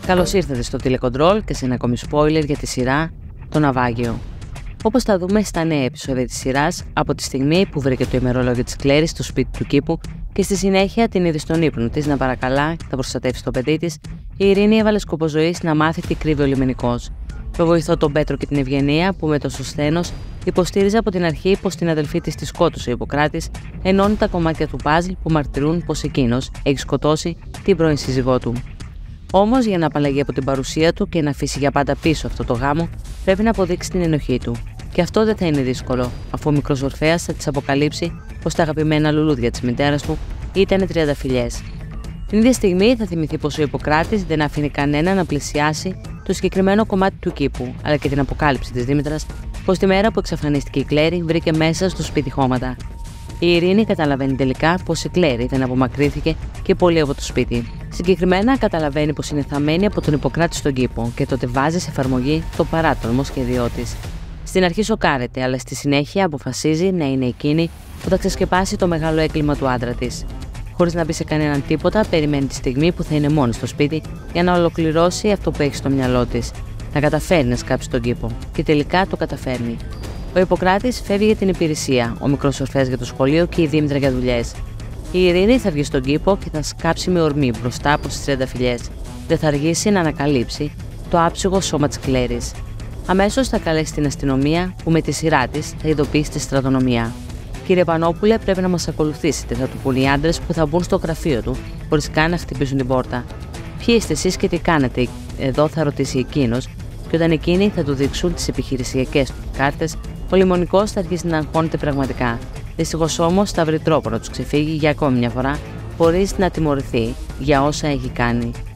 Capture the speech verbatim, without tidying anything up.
Καλώς ήρθατε στο τηλεκοντρόλ και σε ένα ακόμη spoiler για τη σειρά Το Ναυάγιο. Όπως θα δούμε στα νέα επεισόδια της σειράς, από τη στιγμή που βρήκε το ημερολόγιο της Κλέρης στο σπίτι του κήπου και στη συνέχεια την είδε στον ύπνο της να παρακαλά και θα προστατεύσει το παιδί της, η Ειρήνη έβαλε σκοπό ζωής να μάθει τι κρύβει ο λιμενικός. Με βοηθό τον Πέτρο και την Ευγενία, που με τόσο σθένος υποστήριζε από την αρχή πως την αδελφή της τη σκότωσε ο Ιπποκράτης, ενώνει τα κομμάτια του παζλ που μαρτυρούν πως εκείνος έχει σκοτώσει την πρώην σύζυγό του. Όμως, για να απαλλαγεί από την παρουσία του και να αφήσει για πάντα πίσω αυτό το γάμο, πρέπει να αποδείξει την ενοχή του. Και αυτό δεν θα είναι δύσκολο, αφού ο μικρός Ορφέας θα της αποκαλύψει πως τα αγαπημένα λουλούδια της μητέρας του ήταν τριανταφυλλιές. Την ίδια στιγμή θα θυμηθεί πως ο Ιπποκράτης δεν αφήνει κανένα να πλησιάσει το συγκεκριμένο κομμάτι του κήπου, αλλά και την αποκάλυψη της Δήμητρας πως τη μέρα που εξαφανίστηκε η Κλέρη βρήκε μέσα στο σπίτι χώματα. Η Ειρήνη καταλαβαίνει τελικά πως η Κλέρη δεν απομακρύνθηκε και πολύ από το σπίτι. Συγκεκριμένα, καταλαβαίνει πως είναι θαμμένη από τον Ιπποκράτη στον κήπο και τότε βάζει σε εφαρμογή το παράτολμο σχέδιό της. Στην αρχή σοκάρεται, αλλά στη συνέχεια αποφασίζει να είναι εκείνη που θα ξεσκεπάσει το μεγάλο έγκλημα του άντρα της. Χωρίς να μπει σε κανέναν τίποτα, περιμένει τη στιγμή που θα είναι μόνη στο σπίτι για να ολοκληρώσει αυτό που έχει στο μυαλό της. Να καταφέρει να σκάψει τον κήπο. Και τελικά το καταφέρνει. Ο Ιπποκράτης φεύγει για την υπηρεσία, ο μικρός Ορφέας για το σχολείο και η Δήμητρα για δουλειές. Η Ειρήνη θα βγει στον κήπο και θα σκάψει με ορμή μπροστά από τις τριανταφυλλιές. Δεν θα αργήσει να ανακαλύψει το άψογο σώμα της Κλέρης. Αμέσως θα καλέσει την αστυνομία, που με τη σειρά της θα ειδοποιήσει τη στρατονομία. Κύριε Πανόπουλε, πρέπει να μας ακολουθήσετε, θα του πούν οι άντρες που θα μπουν στο γραφείο του, χωρίς καν να χτυπήσουν την πόρτα. Ποιοι είστε εσείς και τι κάνετε εδώ, θα ρωτήσει εκείνος, και όταν εκείνοι θα του δείξουν τις επιχειρησιακές του κάρτες, ο λιμονικός θα αρχίσει να αγχώνεται πραγματικά. Δυστυχώς όμως θα βρει τρόπο να τους ξεφύγει για ακόμη μια φορά, χωρίς να τιμωρηθεί για όσα έχει κάνει.